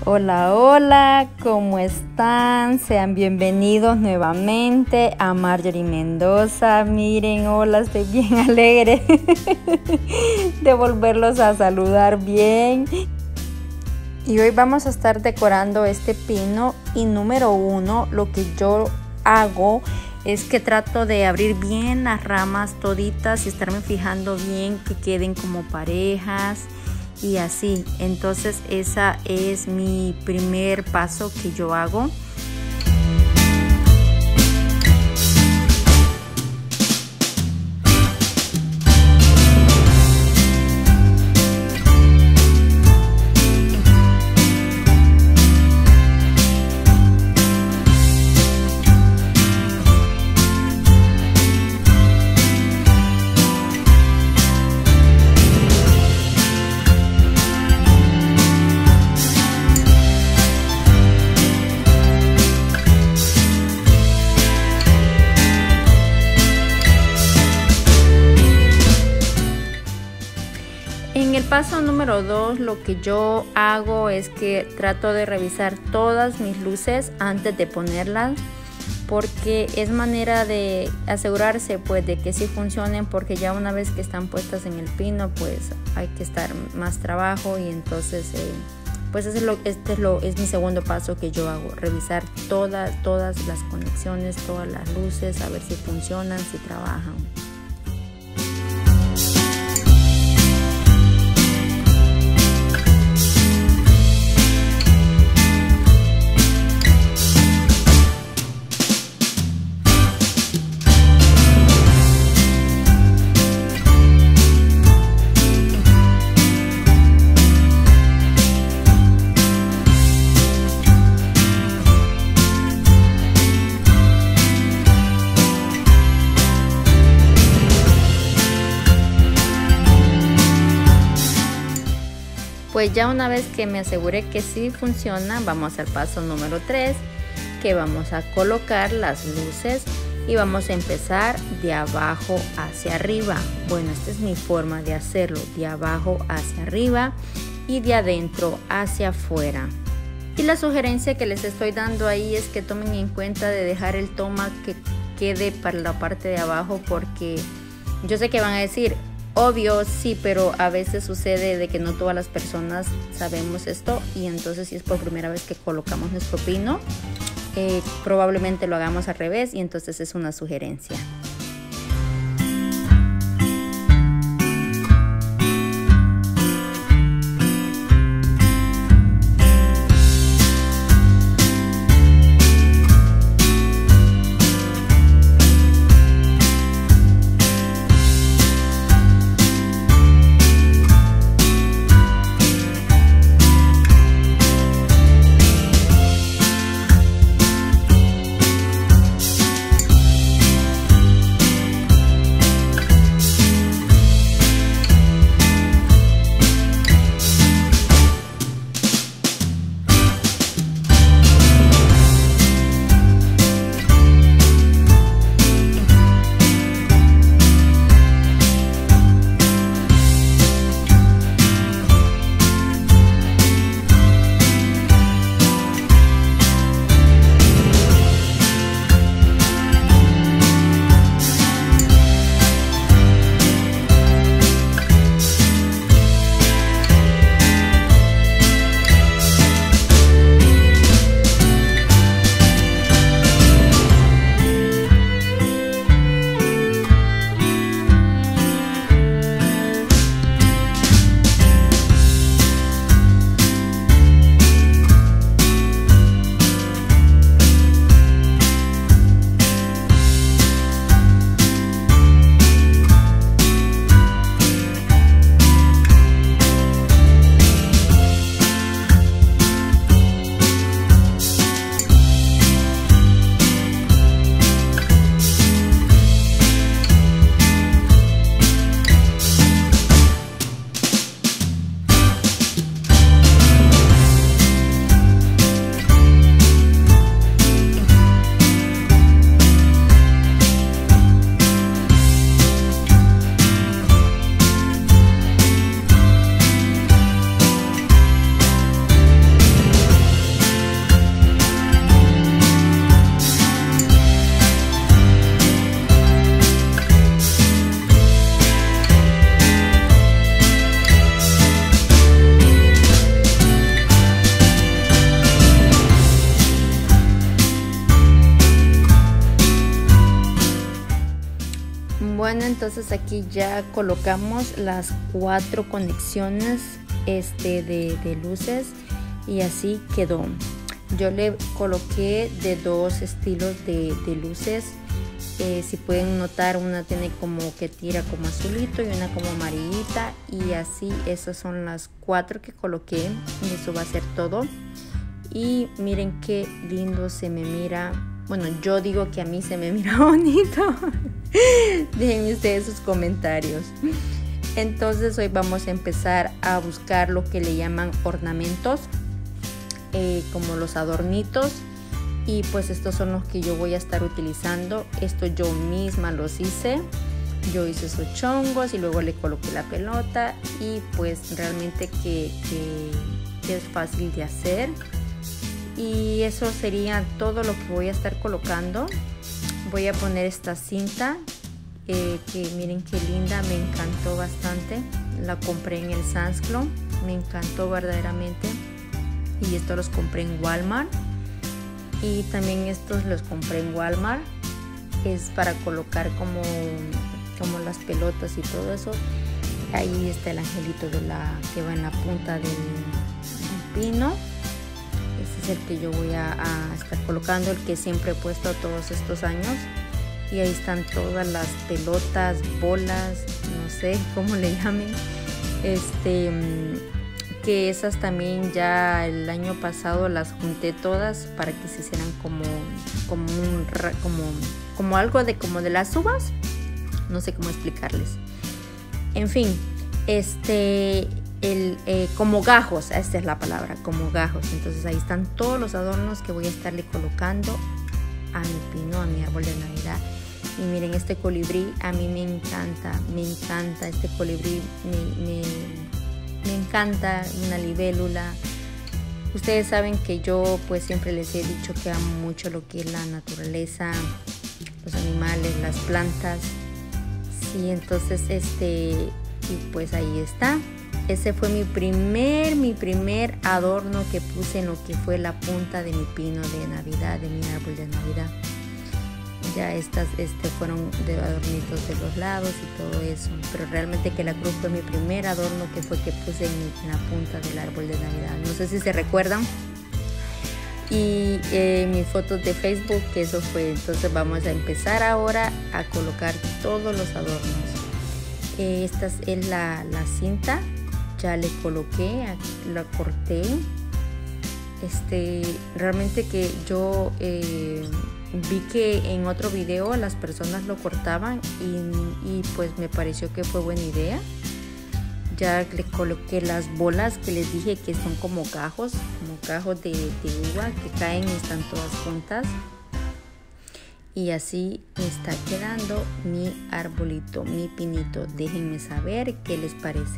Hola, hola, ¿cómo están? Sean bienvenidos nuevamente a Marjorie Mendoza. Miren, hola, estoy bien alegre de volverlos a saludar bien. Y hoy vamos a estar decorando este pino y número uno, lo que yo hago es que trato de abrir bien las ramas toditas y estarme fijando bien que queden como parejas. Y así, entonces esa es mi primer paso que yo hago. En el paso número 2 lo que yo hago es que trato de revisar todas mis luces antes de ponerlas, porque es manera de asegurarse pues de que sí funcionen, porque ya una vez que están puestas en el pino pues hay que estar más trabajo y entonces pues este es mi segundo paso que yo hago, revisar todas las conexiones, todas las luces, a ver si funcionan, si trabajan. Pues ya una vez que me aseguré que sí funciona, vamos al paso número 3, que vamos a colocar las luces y vamos a empezar de abajo hacia arriba. Bueno, esta es mi forma de hacerlo, de abajo hacia arriba y de adentro hacia afuera. Y la sugerencia que les estoy dando ahí es que tomen en cuenta de dejar el toma que quede para la parte de abajo, porque yo sé que van a decir, obvio, sí, pero a veces sucede de que no todas las personas sabemos esto, y entonces si es por primera vez que colocamos nuestro pino, probablemente lo hagamos al revés, y entonces es una sugerencia. entonces aquí ya colocamos las 4 conexiones de luces y así quedó. Yo le coloqué de 2 estilos de luces. Si pueden notar, una tiene como que tira como azulito y una como amarillita, y así esas son las 4 que coloqué y eso va a ser todo. Y miren qué lindo se me mira. Bueno, yo digo que a mí se me mira bonito. Déjenme ustedes sus comentarios. Entonces hoy vamos a empezar a buscar lo que le llaman ornamentos, como los adornitos. Y pues estos son los que yo voy a estar utilizando. Esto yo misma los hice. Yo hice esos chongos y luego le coloqué la pelota. Y pues realmente que es fácil de hacer. Y eso sería todo lo que voy a estar colocando. Voy a poner esta cinta que miren qué linda, me encantó bastante. La compré en el Sam's Club, me encantó verdaderamente. Y estos los compré en Walmart. Y también estos los compré en Walmart. Es para colocar como las pelotas y todo eso. Ahí está el angelito que va en la punta del pino. Este es el que yo voy a estar colocando, el que siempre he puesto todos estos años. Y ahí están todas las pelotas, bolas, no sé cómo le llamen. Que esas también ya el año pasado las junté todas para que se hicieran como algo de las uvas. No sé cómo explicarles. En fin, como gajos, esta es la palabra, como gajos. Entonces ahí están todos los adornos que voy a estarle colocando a mi pino, a mi árbol de Navidad. Y miren, este colibrí a mí me encanta este colibrí, me encanta, una libélula. Ustedes saben que yo pues siempre les he dicho que amo mucho lo que es la naturaleza, los animales, las plantas. Sí, entonces y pues ahí está. Ese fue mi primer adorno que puse en lo que fue la punta de mi pino de Navidad, de mi árbol de Navidad. Ya estas fueron de adornitos de los lados y todo eso, pero realmente que la cruz fue mi primer adorno que puse en la punta del árbol de Navidad. No sé si se recuerdan. Y mis fotos de Facebook, que eso fue. Entonces vamos a empezar ahora a colocar todos los adornos. Esta es la cinta, ya le coloqué, la corté. Realmente que yo vi que en otro video las personas lo cortaban y pues me pareció que fue buena idea. Ya le coloqué las bolas que les dije que son como gajos de uva que caen y están todas juntas. Y así está quedando mi arbolito, mi pinito. Déjenme saber qué les parece.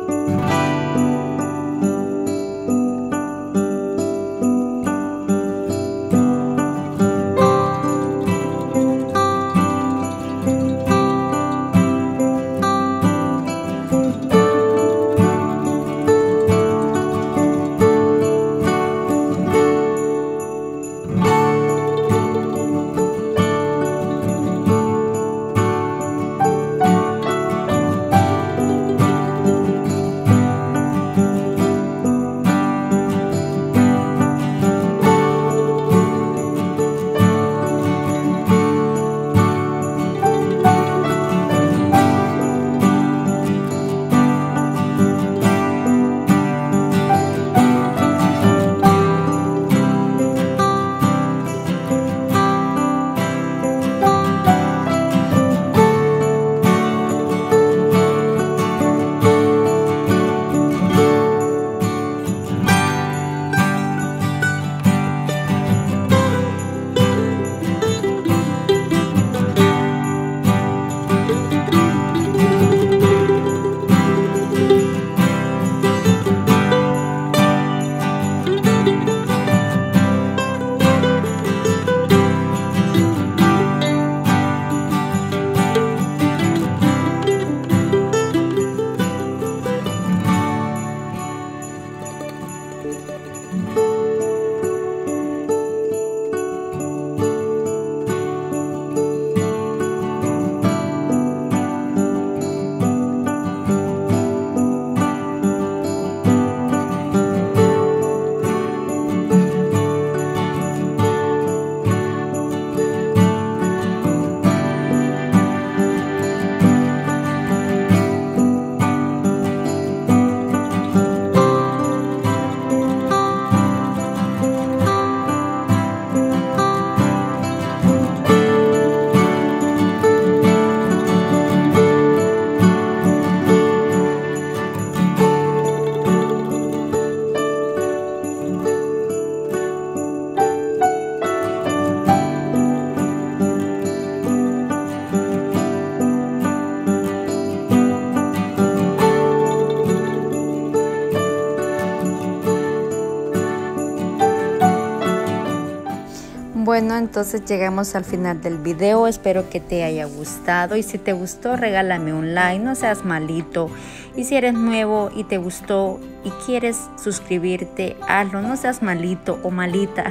Bueno, entonces llegamos al final del video, espero que te haya gustado y si te gustó regálame un like, no seas malito, y si eres nuevo y te gustó y quieres suscribirte, hazlo, no seas malito o malita,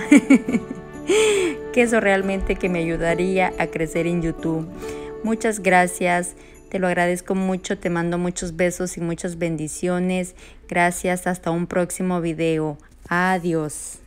que eso realmente que me ayudaría a crecer en YouTube. Muchas gracias, te lo agradezco mucho, te mando muchos besos y muchas bendiciones, gracias, hasta un próximo video, adiós.